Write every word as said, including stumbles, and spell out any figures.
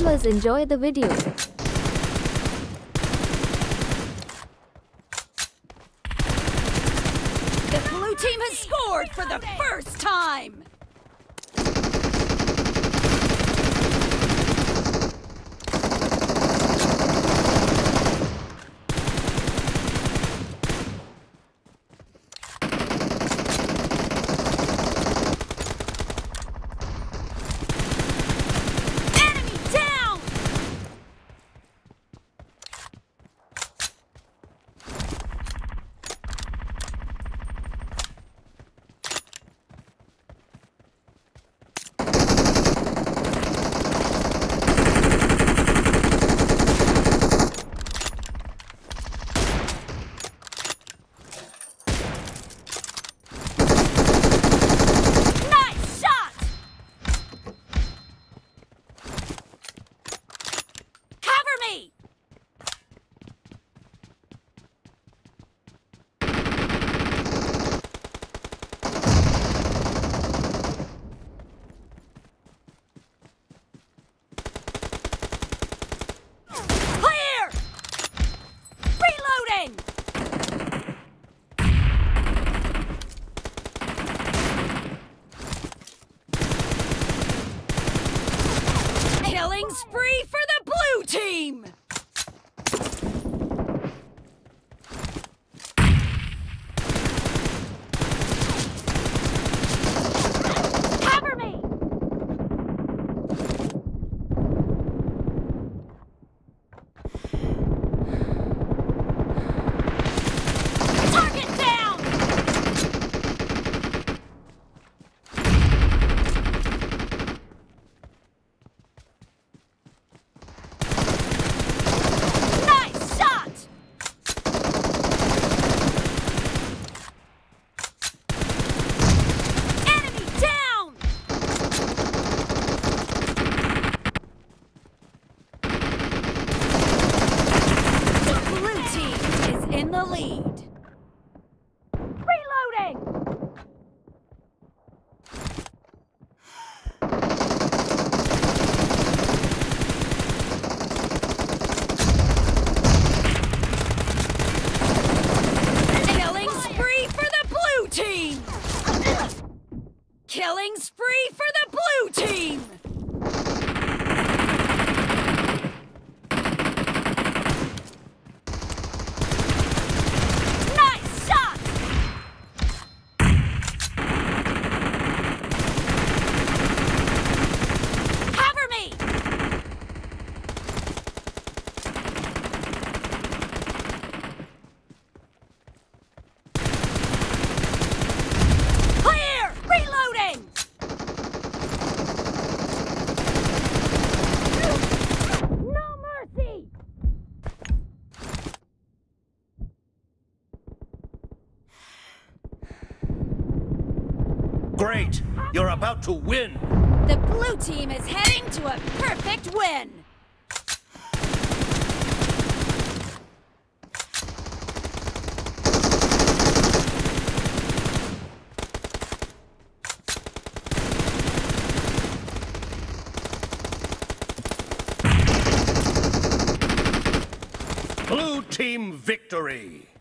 Hercules enjoy the video. The blue team has scored for the first time! Killing spree for the blue team! Cover me! Target down! In the lead. Reloading! Killing spree for the blue team! Killing spree for the blue team! Great! You're about to win! The blue team is heading to a perfect win! Blue team victory!